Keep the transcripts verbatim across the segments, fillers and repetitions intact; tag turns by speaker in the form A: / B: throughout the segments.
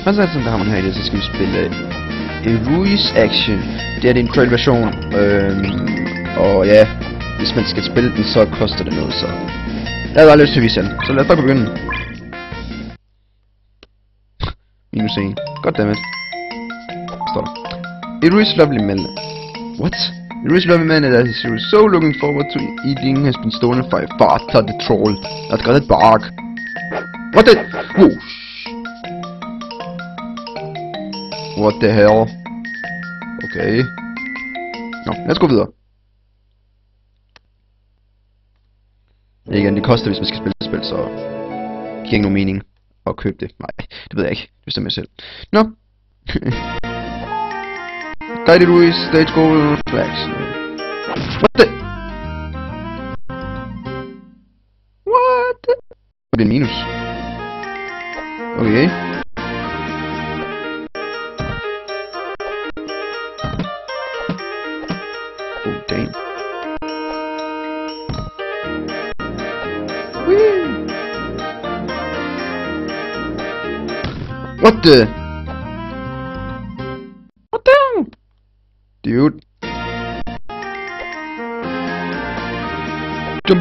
A: sådan, der har man her i det, så skal vi spille uh, Erui's Action. Det er en trail version, øhm, og ja, hvis man skal spille den, så koster det noget, så jeg har bare lyst til at vise den. Så lad os bare begynde. Minus en. Goddammit. Står der. Erui's lovely man. What? Erui's lovely man that is so looking forward to eating has been stolen by Barta the troll. That's got a bark. What the? Whoa. What the hell? Okay. Nå, lad os gå videre. Igen, det koster, hvis man skal spille et spil, så det giver ikke nogen mening at købe det. Nej, det ved jeg ikke. Det bestemmer jeg selv. Nå. Guided Erui's stage goal flags. What the? What the? Det bliver en minus. Okay. Oh, damn. Whee! What the? What the? Dude. Jump.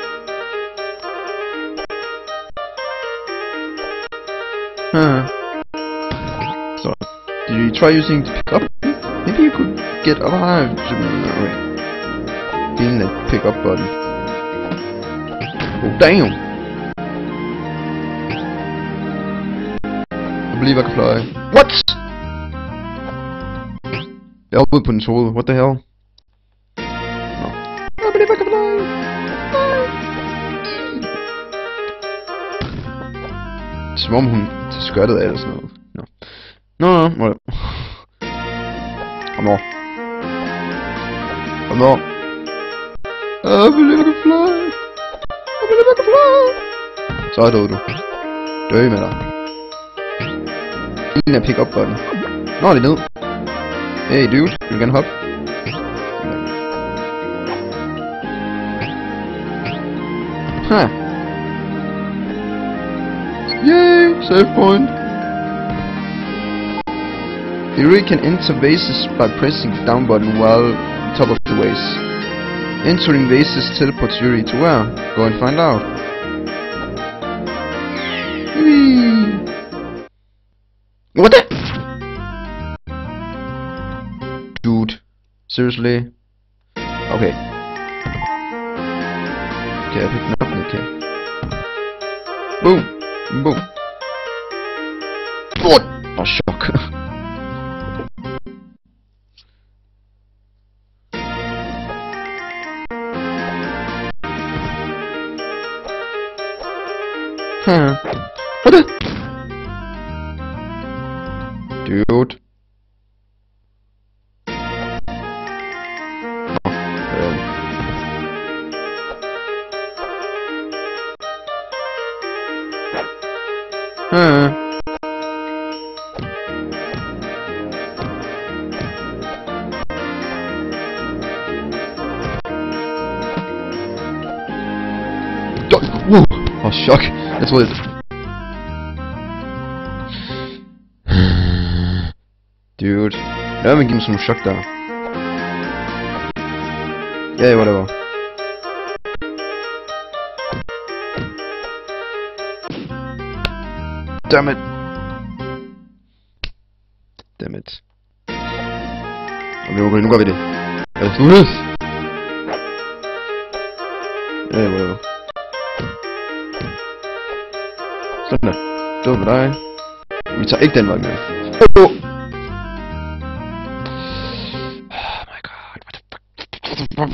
A: Huh. So, did you try using the pick up? Maybe you could get up high. Wait. Feeling the pick up button. Oh, damn. I believe I can fly. What? Jeg er ude på dens hoved. What the hell? No. I believe I can fly. Det er som om hun er skørtet af eller sådan noget. No. Nå, nå, nå. Kom over. Kom over. I believe I can fly. I believe I can fly. Så er død du. Dø med dig. Giv den her pick up button. Nå, det er ned. Hey dude, vil du gerne hoppe? Huh. Yay! Save point! Erui can enter vases by pressing the down button while on top of the vase. Entering vases teleports Yuri to where? Go and find out. Whee! What the? Dude, seriously? Okay. Okay, I picked it up. Okay. Boom! Boom! What? Oh, shock. Huh. What the? Dude. Huh. Whoa! Oh, shock. That's what it is. Dude. Lad mig give mig sådan nogle chok der. Yeah, whatever. Damn it. Damn it. Okay, okay, nu gør vi det. Let's do this. Yeah, whatever. Sådan der. Det var med dig. Vi tager ikke den vej med. Oh, oh. Oh my god, what the fuck.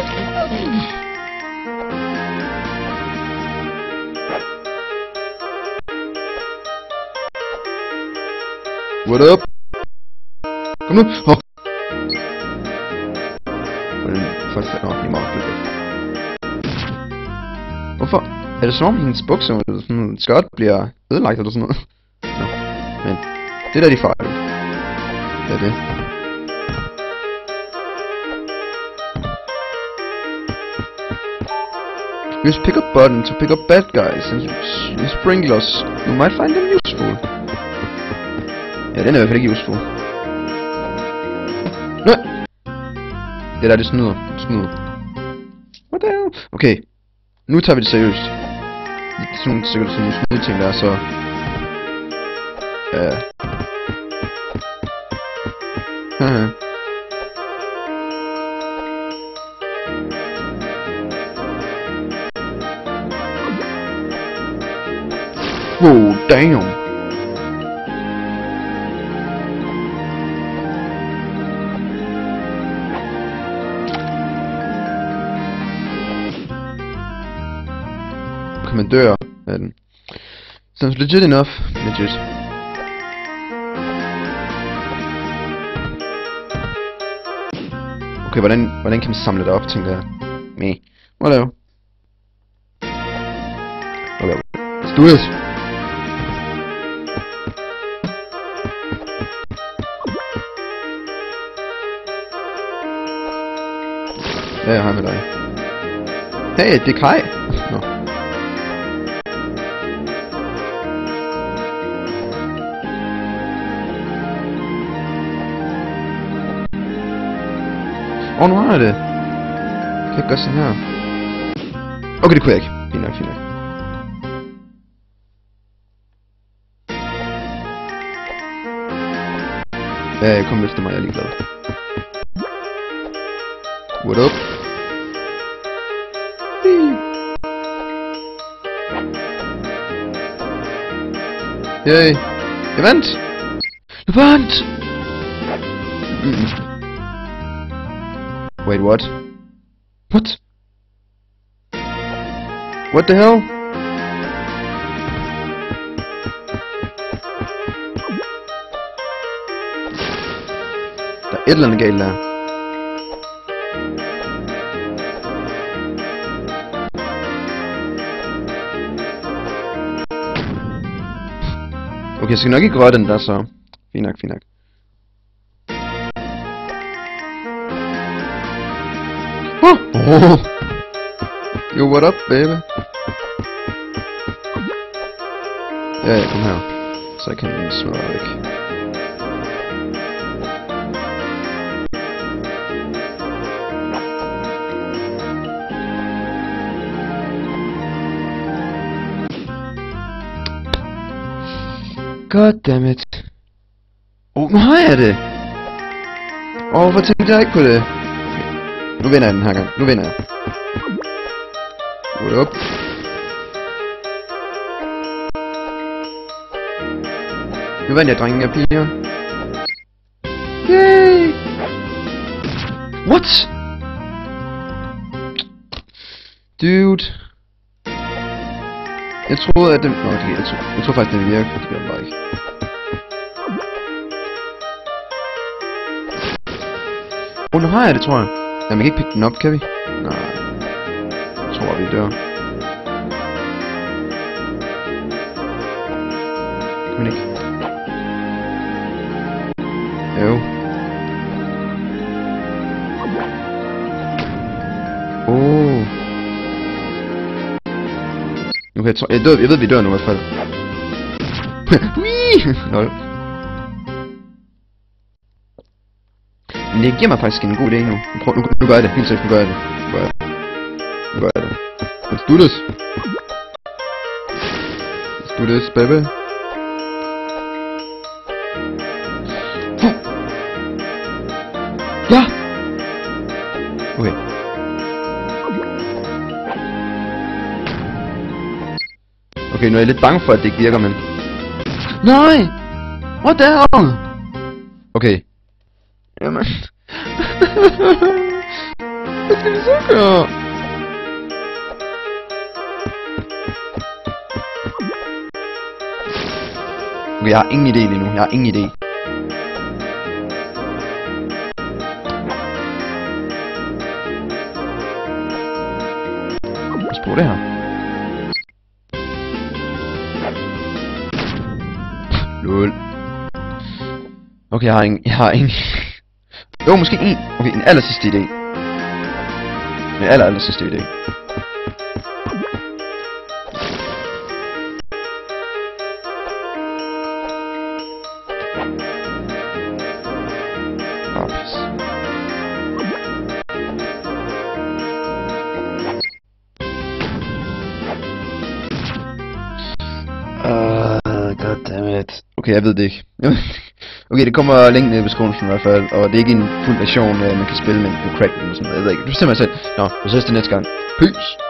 A: What up? Kom nu! Oh. Først er det meget fedt. Hvorfor? Er det som om hendes bukser eller sådan noget skørt bliver ødelagt eller sådan noget? Nå, men det der er de fejl. Det er det. Use pick up button to pick up bad guys and use sprinklers. You might find them useful. Ja, den er i hvert fald ikke useful. Nå! Det der, det snyder. Det snyder. What the hell? Okay. Nu tager vi det seriøst. Det er sådan sikkert sådan nogle snyde ting, der er så... Ja... Haha. Oh, damn! Okay, man dør af den. Sounds legit enough. Legit. Okay, hvordan, hvordan kan man samle det op, tænker jeg? Me. Whatever. Okay, let's do this. Ja, jeg har med dig. Hey, det er Kai. Nå. Åh, oh, nu har jeg det. Kan jeg ikke gøre sådan her? Okay, det kunne jeg ikke. Fint nok, fint nok. Ja, kom efter mig, jeg er ligeglad. What up? Yay! Jeg vandt! Jeg vandt! Mm. Wait, what? What? What the hell? Der er et eller andet galt der. Okay, jeg skal nok ikke røre den der så. Fint nok, fint nok. Oh! Oh! Yo, what up, baby? Ja, ja, kom her. Så jeg kan smøre væk. Goddammit. Åh, oh, nu har jeg det! Åh, oh, hvorfor tænkte jeg ikke på det? Nu vinder jeg den her gang. Nu vinder jeg. What up? Nu vandt jeg, drenge og piger. Yay! What? Dude. Jeg troede, at den... Nå, okay, jeg tror, jeg tror faktisk, den virker. Det gør den bare ikke. Åh, oh, nu har jeg det, tror jeg. Ja, man kan ikke pikke den op, kan vi? Nej. Jeg tror, vi dør. Kan man ikke? Jo. Åh. Oh. Okay, jeg, tror, jeg, dør, jeg ved, vi dør nu i hvert fald. Lol. Men det giver mig faktisk en god idé nu. Prøv, nu, nu gør jeg det. Helt sikkert, nu gør jeg det. Nu gør jeg det. Nu gør jeg det. Let's do this. Let's do this, baby. Ja! Okay. Okay, nu er jeg lidt bange for, at det ikke virker, men... Nej! What the hell? Okay. Jamen... Hvad skal vi så gøre? Okay, jeg har ingen idé lige nu. Jeg har ingen idé. Lad os prøve det her. Lol. Okay, jeg har ingen... Jeg har ingen... Jo, måske en. Okay, en aller sidste idé. En aller, aller sidste idé. Okay, jeg ved det ikke. Okay, det kommer længe ned i beskrivelsen i hvert fald, og det er ikke en fuld version, man kan spille, men du crack eller sådan noget. Jeg ved ikke, du bestemmer selv. Nå, vi ses til næste gang. Peace!